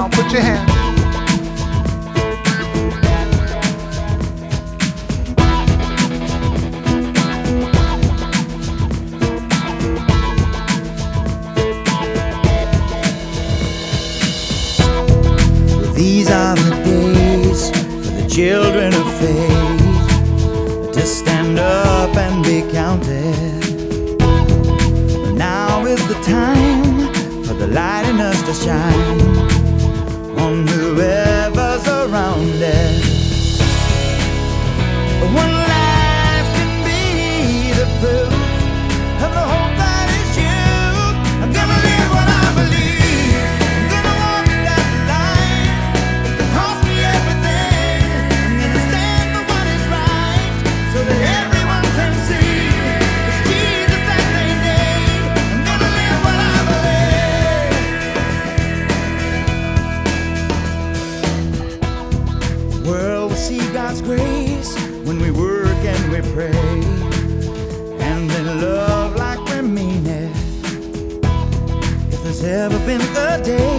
on, put your hands. These are the days for the children of faith to stand up and be counted. Now is the time for the light in us to shine on whoever's around it. One life can be the proof of the hope that is you. I'm gonna live what I believe. I'm gonna walk that line. If it costs me everything, I'm gonna stand for what is right, so that everyone can see it's Jesus that they need. I'm gonna live what I believe. The world will see God's grace when we work and we pray, and then love like we mean it. If there's ever been a day